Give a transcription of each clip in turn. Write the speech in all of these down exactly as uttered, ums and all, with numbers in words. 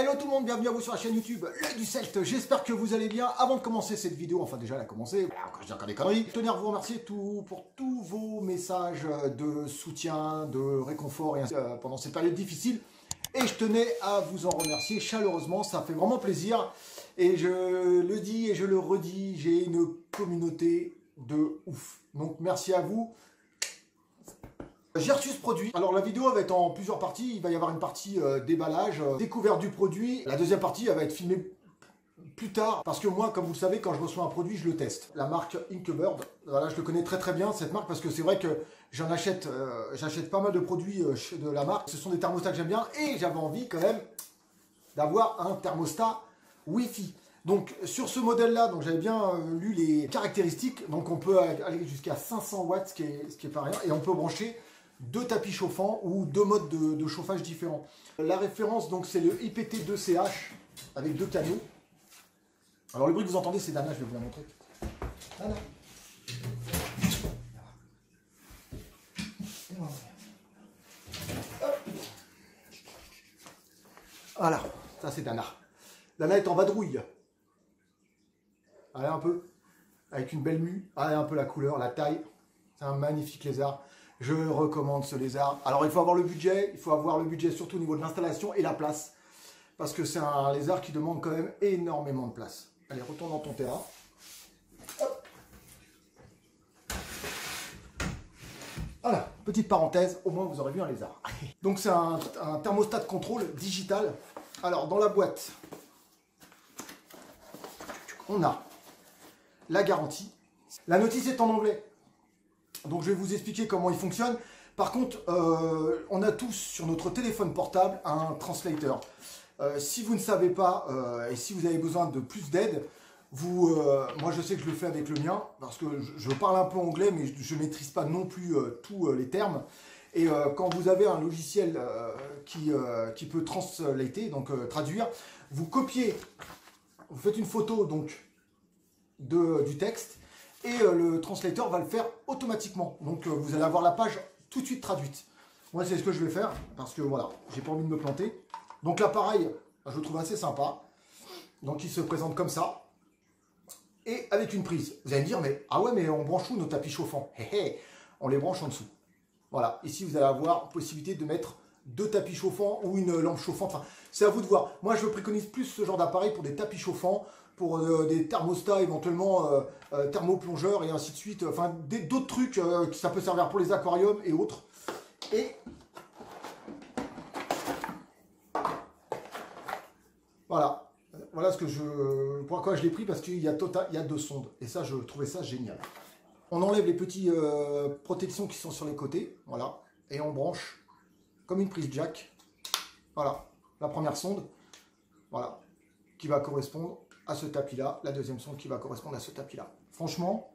Hello tout le monde, bienvenue à vous sur la chaîne YouTube L'Oeil du Celte. J'espère que vous allez bien. Avant de commencer cette vidéo, enfin déjà elle a commencé, quand je dis encore des conneries, je tenais à vous remercier tout, pour tous vos messages de soutien, de réconfort et ainsi, euh, pendant cette période difficile. Et je tenais à vous en remercier chaleureusement, ça fait vraiment plaisir. Et je le dis et je le redis, j'ai une communauté de ouf. Donc merci à vous. J'ai reçu ce produit. Alors la vidéo va être en plusieurs parties. Il va y avoir une partie euh, déballage, euh, découverte du produit. La deuxième partie elle va être filmée plus tard. Parce que moi, comme vous le savez, quand je reçois un produit, je le teste. La marque Inkbird, voilà, je le connais très très bien cette marque parce que c'est vrai que j'en achète, euh, j'achète pas mal de produits euh, de la marque. Ce sont des thermostats que j'aime bien et j'avais envie quand même d'avoir un thermostat Wi-Fi. Donc sur ce modèle-là, donc j'avais bien euh, lu les caractéristiques. Donc on peut aller jusqu'à cinq cents watts, ce qui est, ce qui est pas rien, et on peut brancher deux tapis chauffants ou deux modes de, de chauffage différents. La référence, donc, c'est le I P T deux C H avec deux canaux. Alors, le bruit que vous entendez, c'est Dana, je vais vous la montrer. Dana. Voilà, ça c'est Dana. Dana est en vadrouille. Allez, un peu. Avec une belle mue. Allez, un peu la couleur, la taille. C'est un magnifique lézard. Je recommande ce lézard. Alors il faut avoir le budget, il faut avoir le budget surtout au niveau de l'installation et la place. Parce que c'est un lézard qui demande quand même énormément de place. Allez, retourne dans ton terrain. Hop. Voilà, petite parenthèse, au moins vous aurez vu un lézard. Donc c'est un, un thermostat de contrôle digital. Alors dans la boîte, on a la garantie. La notice est en anglais. Donc je vais vous expliquer comment il fonctionne. Par contre, euh, on a tous sur notre téléphone portable un translator. Euh, si vous ne savez pas euh, et si vous avez besoin de plus d'aide, vous, euh, moi je sais que je le fais avec le mien parce que je, je parle un peu anglais, mais je ne maîtrise pas non plus euh, tous euh, les termes. Et euh, quand vous avez un logiciel euh, qui, euh, qui peut translater, donc euh, traduire, vous copiez, vous faites une photo donc de, du texte. Et euh, le translator va le faire automatiquement. Donc euh, vous allez avoir la page tout de suite traduite. Moi c'est ce que je vais faire parce que voilà, j'ai pas envie de me planter. Donc l'appareil, je le trouve assez sympa. Donc il se présente comme ça. Et avec une prise. Vous allez me dire, mais ah ouais, mais on branche où nos tapis chauffants? Hé hé, on les branche en dessous. Voilà, ici vous allez avoir possibilité de mettre deux tapis chauffants ou une lampe chauffante. Enfin, c'est à vous de voir. Moi je préconise plus ce genre d'appareil pour des tapis chauffants, pour euh, des thermostats éventuellement euh, euh, thermoplongeurs et ainsi de suite, enfin d'autres trucs, euh, que ça peut servir pour les aquariums et autres. Et voilà, voilà ce que je, pourquoi je l'ai pris, parce qu'il y a total, il y a deux sondes et ça je trouvais ça génial. On enlève les petites euh, protections qui sont sur les côtés, voilà, et on branche comme une prise jack. Voilà, la première sonde, voilà, qui va correspondre à ce tapis là, la deuxième sonde qui va correspondre à ce tapis là. Franchement,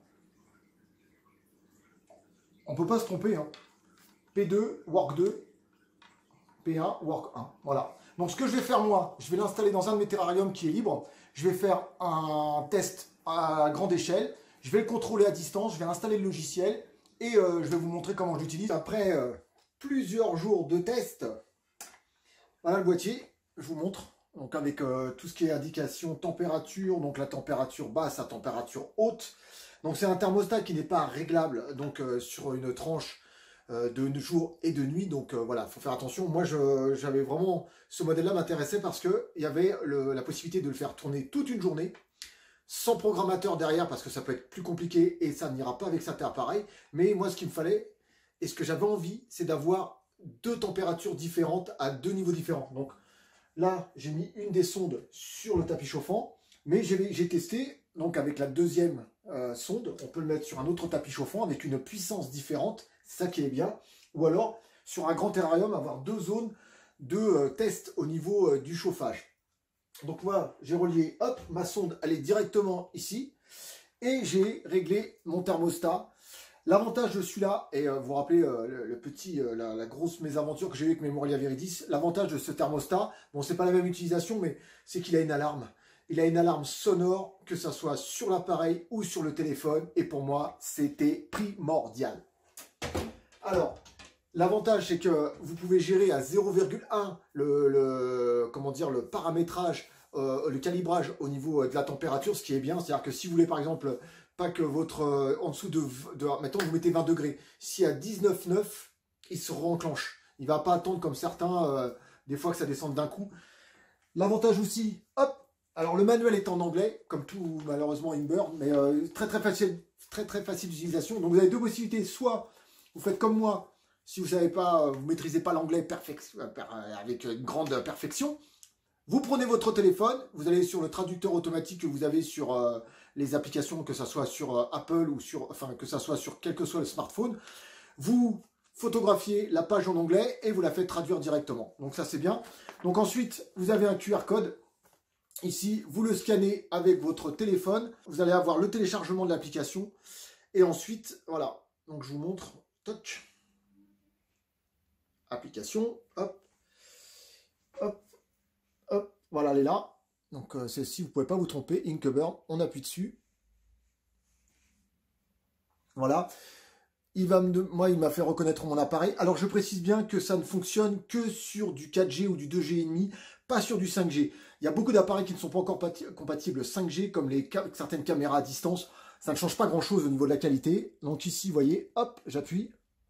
on peut pas se tromper, hein. P deux, work deux, P un, work un, voilà. Donc ce que je vais faire moi, je vais l'installer dans un de mes terrariums qui est libre, je vais faire un test à grande échelle, je vais le contrôler à distance, je vais installer le logiciel et euh, je vais vous montrer comment je l'utilise. Après euh, plusieurs jours de test, voilà le boîtier, je vous montre. Donc avec euh, tout ce qui est indication température, donc la température basse, la température haute. Donc c'est un thermostat qui n'est pas réglable donc euh, sur une tranche euh, de jour et de nuit. Donc euh, voilà, il faut faire attention. Moi j'avais vraiment, ce modèle-là m'intéressait parce que il y avait le, la possibilité de le faire tourner toute une journée, sans programmateur derrière parce que ça peut être plus compliqué et ça n'ira pas avec certains appareils. Mais moi ce qu'il me fallait et ce que j'avais envie, c'est d'avoir deux températures différentes à deux niveaux différents. Donc là, j'ai mis une des sondes sur le tapis chauffant, mais j'ai testé, donc avec la deuxième euh, sonde, on peut le mettre sur un autre tapis chauffant avec une puissance différente, c'est ça qui est bien. Ou alors, sur un grand terrarium, avoir deux zones de euh, test au niveau euh, du chauffage. Donc moi, j'ai relié, hop, ma sonde, elle est directement ici, et j'ai réglé mon thermostat. L'avantage de celui-là, et euh, vous vous rappelez euh, le, le petit, euh, la, la grosse mésaventure que j'ai eue avec Memoria Viridis, l'avantage de ce thermostat, bon c'est pas la même utilisation, mais c'est qu'il a une alarme. Il a une alarme sonore, que ça soit sur l'appareil ou sur le téléphone, et pour moi, c'était primordial. Alors, L'avantage, c'est que vous pouvez gérer à zéro virgule un le, le, comment dire, le paramétrage, euh, le calibrage au niveau de la température, ce qui est bien. C'est-à-dire que si vous voulez, par exemple, pas que votre, euh, en dessous de, de, mettons, vous mettez vingt degrés, si à dix-neuf virgule neuf, il se renclenche. Il ne va pas attendre comme certains, euh, des fois que ça descende d'un coup. L'avantage aussi, hop, alors le manuel est en anglais, comme tout malheureusement Imber, mais euh, très très facile, très très facile d'utilisation. Donc vous avez deux possibilités, soit vous faites comme moi, si vous savez pas, vous maîtrisez pas l'anglais avec une grande perfection, vous prenez votre téléphone, vous allez sur le traducteur automatique que vous avez sur euh, les applications, que ce soit sur euh, Apple ou sur, enfin que ce soit sur quel que soit le smartphone, vous photographiez la page en anglais et vous la faites traduire directement. Donc ça c'est bien. Donc ensuite, vous avez un Q R code. Ici, vous le scannez avec votre téléphone. Vous allez avoir le téléchargement de l'application. Et ensuite, voilà. Donc je vous montre. Toc. Application. Hop. Hop. Hop. Voilà, elle est là. Donc euh, celle-ci, vous ne pouvez pas vous tromper. Inktober. On appuie dessus. Voilà. Il va me, moi, il m'a fait reconnaître mon appareil. Alors, je précise bien que ça ne fonctionne que sur du quatre G ou du deux G et demi, pas sur du cinq G. Il y a beaucoup d'appareils qui ne sont pas encore compatibles cinq G, comme les certaines caméras à distance. Ça ne change pas grand-chose au niveau de la qualité. Donc ici, vous voyez, hop, j'appuie.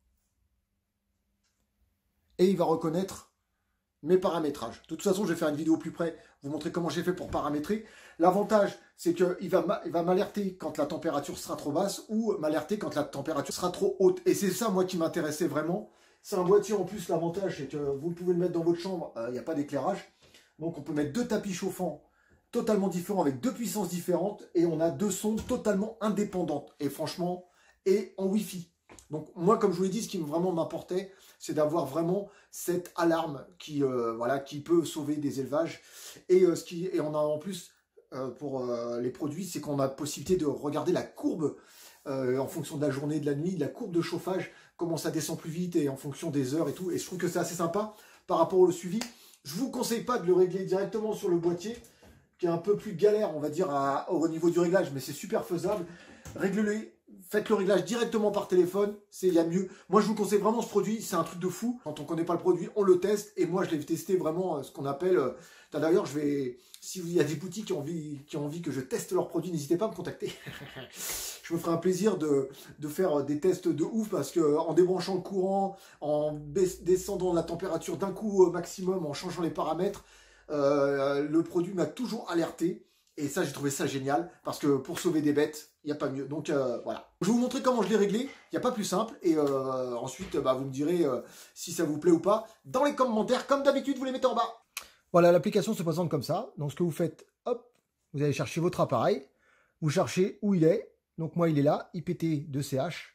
Et il va reconnaître mes paramétrages. De toute façon, je vais faire une vidéo plus près, vous montrer comment j'ai fait pour paramétrer. L'avantage, c'est qu'il va m'alerter quand la température sera trop basse ou m'alerter quand la température sera trop haute. Et c'est ça, moi, qui m'intéressait vraiment. C'est un boîtier, en plus, l'avantage, c'est que vous pouvez le mettre dans votre chambre, il euh, n'y a pas d'éclairage. Donc, on peut mettre deux tapis chauffants totalement différents, avec deux puissances différentes, et on a deux sons totalement indépendantes. Et franchement, et en Wi-Fi. Donc moi, comme je vous l'ai dit, ce qui vraiment m'importait, c'est d'avoir vraiment cette alarme qui, euh, voilà, qui peut sauver des élevages. Et, euh, ce qui, et on a en plus, euh, pour euh, les produits, c'est qu'on a la possibilité de regarder la courbe euh, en fonction de la journée, de la nuit, la courbe de chauffage, comment ça descend plus vite et en fonction des heures et tout. Et je trouve que c'est assez sympa par rapport au suivi. Je ne vous conseille pas de le régler directement sur le boîtier, qui est un peu plus galère, on va dire, à, au niveau du réglage, mais c'est super faisable. Réglez-le. Faites le réglage directement par téléphone, c'est il y a mieux. Moi, je vous conseille vraiment ce produit, c'est un truc de fou. Quand on ne connaît pas le produit, on le teste. Et moi, je l'ai testé vraiment, ce qu'on appelle... Euh, D'ailleurs, je vais... Si il y a des boutiques qui ont envie, qui ont envie que je teste leurs produits, n'hésitez pas à me contacter. Je me ferai un plaisir de, de faire des tests de ouf parce qu'en débranchant le courant, en descendant la température d'un coup au maximum, en changeant les paramètres, euh, le produit m'a toujours alerté. Et ça, j'ai trouvé ça génial, parce que pour sauver des bêtes, il n'y a pas mieux. Donc euh, voilà. Je vais vous montrer comment je l'ai réglé, il n'y a pas plus simple. Et euh, ensuite, bah, vous me direz euh, si ça vous plaît ou pas. Dans les commentaires, comme d'habitude, vous les mettez en bas. Voilà, l'application se présente comme ça. Donc ce que vous faites, hop, vous allez chercher votre appareil. Vous cherchez où il est. Donc moi, il est là, I P T deux C H.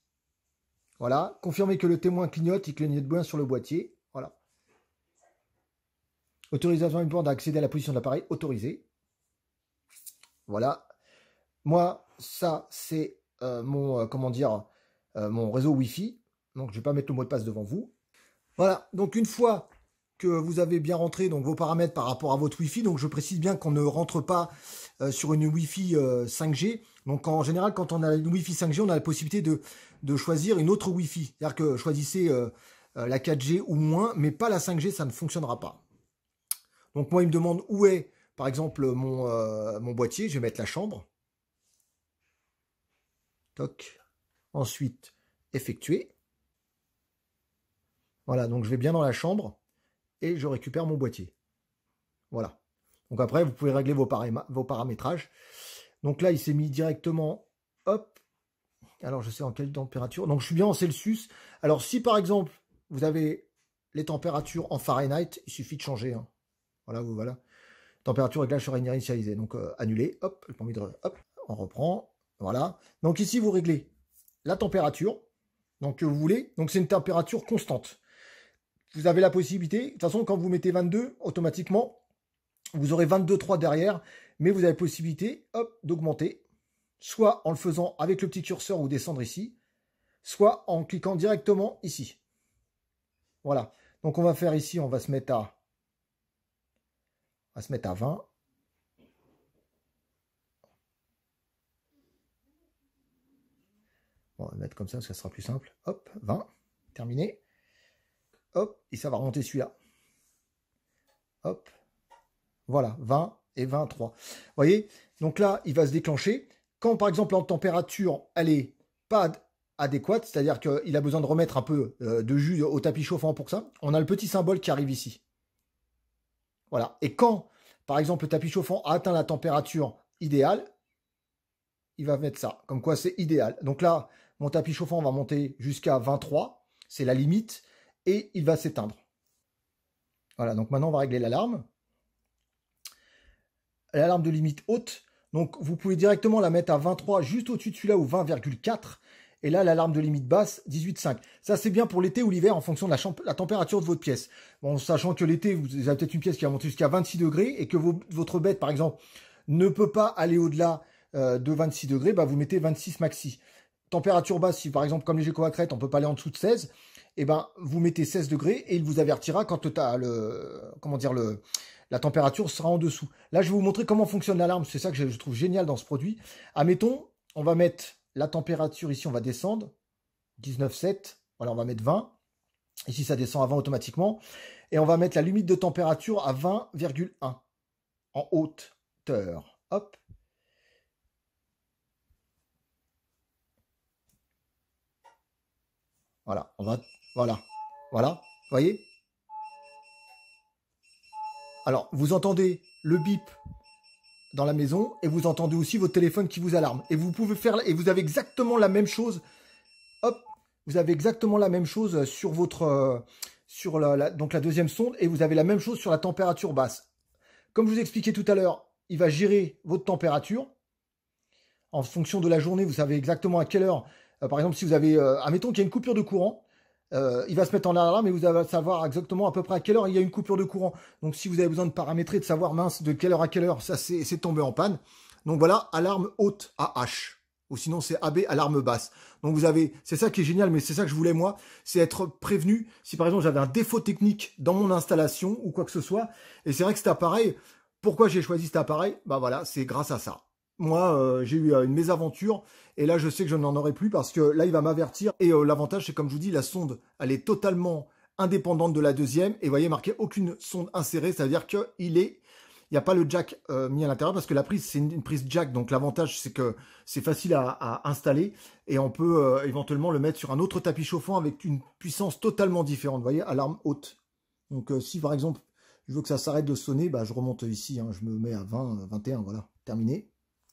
Voilà. Confirmez que le témoin clignote, il clignote bien sur le boîtier. Voilà. Autorisation d'accéder à la position de l'appareil, autorisé. Voilà. Moi, ça, c'est euh, mon, euh, comment dire, euh, mon réseau Wi-Fi. Donc, je ne vais pas mettre le mot de passe devant vous. Voilà. Donc, une fois que vous avez bien rentré donc, vos paramètres par rapport à votre Wi-Fi, donc je précise bien qu'on ne rentre pas euh, sur une Wi-Fi euh, cinq G. Donc, en général, quand on a une Wi-Fi cinq G, on a la possibilité de, de choisir une autre Wi-Fi. C'est-à-dire que choisissez euh, euh, la quatre G ou moins, mais pas la cinq G, ça ne fonctionnera pas. Donc, moi, il me demande où est... Par exemple, mon, euh, mon boîtier, je vais mettre la chambre. Toc. Ensuite, effectuer. Voilà, donc je vais bien dans la chambre et je récupère mon boîtier. Voilà. Donc après, vous pouvez régler vos, vos paramétrages. Donc là, il s'est mis directement, hop. Alors, je sais en quelle température. Donc, je suis bien en Celsius. Alors, si par exemple, vous avez les températures en Fahrenheit, il suffit de changer. Hein. Voilà, vous voilà. Température réglage sera initialisée. Donc, euh, annuler. Hop, le permis de... Hop, on reprend. Voilà. Donc, ici, vous réglez la température. Donc, que vous voulez. Donc, c'est une température constante. Vous avez la possibilité. De toute façon, quand vous mettez vingt-deux, automatiquement, vous aurez vingt-deux virgule trois derrière. Mais vous avez la possibilité, hop, d'augmenter. Soit en le faisant avec le petit curseur ou descendre ici. Soit en cliquant directement ici. Voilà. Donc, on va faire ici, on va se mettre à... On va se mettre à vingt. Bon, on va mettre comme ça, ça sera plus simple. Hop, vingt. Terminé. hop, et ça va remonter celui-là. Hop, voilà, vingt et vingt-trois. Vous voyez, donc là, il va se déclencher. Quand, par exemple, la température, elle est pas adéquate, c'est-à-dire qu'il a besoin de remettre un peu de jus au tapis chauffant pour ça, on a le petit symbole qui arrive ici. Voilà. Et quand, par exemple, le tapis chauffant a atteint la température idéale, il va mettre ça. Comme quoi, c'est idéal. Donc là, mon tapis chauffant va monter jusqu'à vingt-trois. C'est la limite. Et il va s'éteindre. Voilà. Donc maintenant, on va régler l'alarme. L'alarme de limite haute. Donc, vous pouvez directement la mettre à vingt-trois, juste au-dessus de celui-là, ou vingt virgule quatre. Et là, l'alarme de limite basse, dix-huit virgule cinq. Ça, c'est bien pour l'été ou l'hiver en fonction de la, la température de votre pièce. Bon, sachant que l'été, vous avez peut-être une pièce qui va monter jusqu'à vingt-six degrés et que vos, votre bête, par exemple, ne peut pas aller au-delà euh, de vingt-six degrés, bah, vous mettez vingt-six maxi. Température basse, si par exemple, comme les Geco à crête, on ne peut pas aller en dessous de seize, et ben, vous mettez seize degrés et il vous avertira quand le, le, comment dire, le, la température sera en dessous. Là, je vais vous montrer comment fonctionne l'alarme. C'est ça que je, je trouve génial dans ce produit. Admettons, on va mettre la température ici, on va descendre, dix-neuf virgule sept, voilà, on va mettre vingt, ici ça descend à vingt automatiquement, et on va mettre la limite de température à vingt virgule un, en hauteur, hop. Voilà, on va, voilà, voilà, vous voyez? Alors, vous entendez le bip dans la maison et vous entendez aussi votre téléphone qui vous alarme. Et vous pouvez faire, et vous avez exactement la même chose. Hop, vous avez exactement la même chose sur votre, euh, sur la, la, donc la deuxième sonde et vous avez la même chose sur la température basse. Comme je vous expliquais tout à l'heure, il va gérer votre température. En fonction de la journée, vous savez exactement à quelle heure. Euh, par exemple, si vous avez, euh, admettons qu'il y a une coupure de courant, Euh, il va se mettre en alarme et vous allez savoir exactement à peu près à quelle heure il y a une coupure de courant. Donc si vous avez besoin de paramétrer, de savoir mince de quelle heure à quelle heure, ça c'est tombé en panne. Donc voilà, alarme haute A H. Ou sinon c'est A B, alarme basse. Donc vous avez, c'est ça qui est génial, mais c'est ça que je voulais moi, c'est être prévenu si par exemple j'avais un défaut technique dans mon installation ou quoi que ce soit. Et c'est vrai que cet appareil, pourquoi j'ai choisi cet appareil? Bah voilà, c'est grâce à ça. Moi, euh, j'ai eu euh, une mésaventure et là, je sais que je n'en aurai plus parce que là, il va m'avertir. Et euh, l'avantage, c'est comme je vous dis, la sonde, elle est totalement indépendante de la deuxième. Et vous voyez, marqué aucune sonde insérée, ça veut dire qu'il est, il n'y a pas le jack euh, mis à l'intérieur parce que la prise, c'est une, une prise jack. Donc l'avantage, c'est que c'est facile à, à installer et on peut euh, éventuellement le mettre sur un autre tapis chauffant avec une puissance totalement différente. Vous voyez, alarme haute. Donc euh, si par exemple, je veux que ça s'arrête de sonner, bah, je remonte ici, hein, je me mets à vingt, vingt et un, voilà, terminé.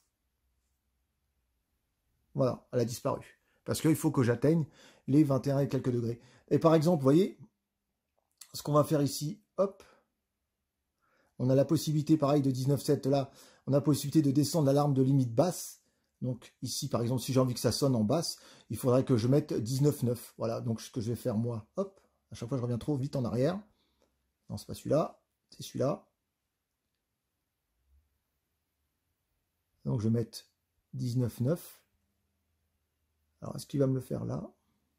Voilà, elle a disparu. Parce qu'il faut que j'atteigne les vingt et un et quelques degrés. Et par exemple, vous voyez, ce qu'on va faire ici, hop, on a la possibilité, pareil, de dix-neuf virgule sept là, on a la possibilité de descendre l'alarme de limite basse. Donc ici, par exemple, si j'ai envie que ça sonne en basse, il faudrait que je mette dix-neuf virgule neuf. Voilà, donc ce que je vais faire moi, hop, à chaque fois je reviens trop vite en arrière. Non, c'est pas celui-là, c'est celui-là. Donc je vais mettre dix-neuf virgule neuf. Alors, est-ce qu'il va me le faire là?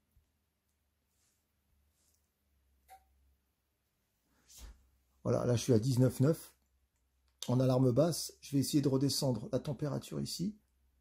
Voilà, là je suis à dix-neuf virgule neuf. En alarme basse, je vais essayer de redescendre la température ici.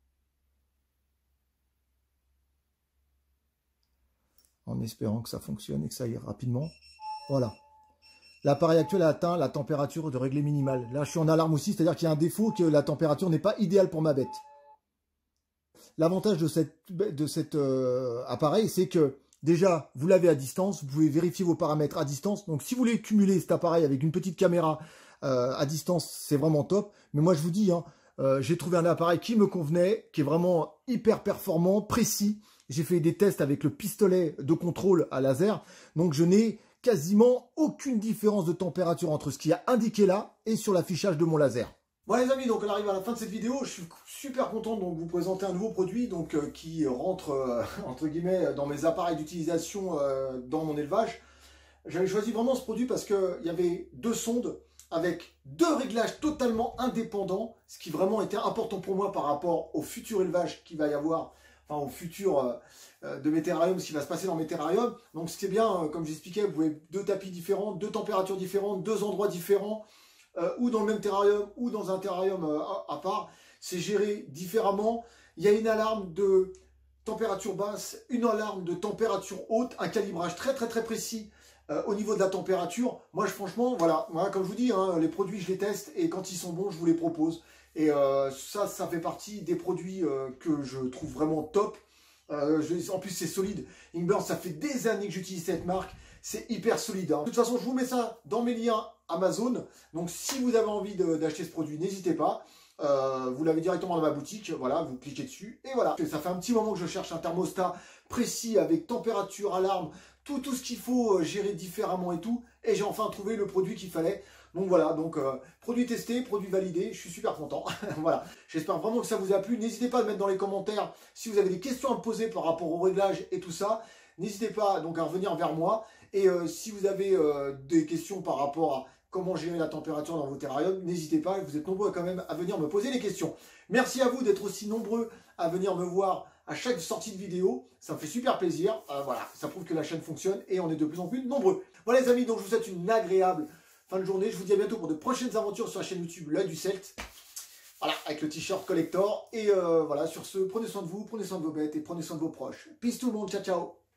En espérant que ça fonctionne et que ça aille rapidement. Voilà. L'appareil actuel a atteint la température de réglé minimale. Là, je suis en alarme aussi, c'est-à-dire qu'il y a un défaut, que la température n'est pas idéale pour ma bête. L'avantage de cette, de cet euh, appareil, c'est que déjà, vous l'avez à distance, vous pouvez vérifier vos paramètres à distance. Donc, si vous voulez cumuler cet appareil avec une petite caméra euh, à distance, c'est vraiment top. Mais moi, je vous dis, hein, euh, j'ai trouvé un appareil qui me convenait, qui est vraiment hyper performant, précis. J'ai fait des tests avec le pistolet de contrôle à laser. Donc, je n'ai quasiment aucune différence de température entre ce qui est indiqué là et sur l'affichage de mon laser. Bon les amis, donc on arrive à la fin de cette vidéo. Je suis super content de vous présenter un nouveau produit donc euh, qui rentre euh, entre guillemets dans mes appareils d'utilisation euh, dans mon élevage. J'avais choisi vraiment ce produit parce qu'il y avait deux sondes avec deux réglages totalement indépendants, ce qui vraiment était important pour moi par rapport au futur élevage qu'il va y avoir, enfin au futur euh, de mes terrariums, ce qui va se passer dans mes terrariums. Donc ce qui est bien, euh, comme j'expliquais, vous pouvez deux tapis différents, deux températures différentes, deux endroits différents. Euh, ou dans le même terrarium, ou dans un terrarium euh, à, à part. C'est géré différemment. Il y a une alarme de température basse, une alarme de température haute, un calibrage très très très précis Euh, au niveau de la température, moi je, franchement, voilà, moi, comme je vous dis, hein, les produits je les teste et quand ils sont bons, je vous les propose. Et euh, ça, ça fait partie des produits euh, que je trouve vraiment top. Euh, je, en plus c'est solide. Inkburn, ça fait des années que j'utilise cette marque. C'est hyper solide. Hein. De toute façon, je vous mets ça dans mes liens Amazon. Donc si vous avez envie d'acheter ce produit, n'hésitez pas. Euh, vous l'avez directement dans ma boutique, voilà, vous cliquez dessus et voilà. Ça fait un petit moment que je cherche un thermostat précis avec température, alarme, tout, tout ce qu'il faut gérer différemment et tout. Et j'ai enfin trouvé le produit qu'il fallait. Donc voilà, donc euh, produit testé, produit validé, je suis super content. Voilà, j'espère vraiment que ça vous a plu. N'hésitez pas à mettre dans les commentaires si vous avez des questions à me poser par rapport au réglage et tout ça. N'hésitez pas donc à revenir vers moi. Et euh, si vous avez euh, des questions par rapport à comment gérer la température dans vos terrariums, n'hésitez pas, vous êtes nombreux quand même à venir me poser des questions. Merci à vous d'être aussi nombreux à venir me voir à chaque sortie de vidéo, ça me fait super plaisir, euh, voilà, ça prouve que la chaîne fonctionne et on est de plus en plus nombreux. Voilà les amis, donc je vous souhaite une agréable fin de journée, je vous dis à bientôt pour de prochaines aventures sur la chaîne YouTube L'Œil du Celte, voilà, avec le t-shirt collector, et euh, voilà, sur ce, prenez soin de vous, prenez soin de vos bêtes et prenez soin de vos proches. Peace tout le monde, ciao ciao.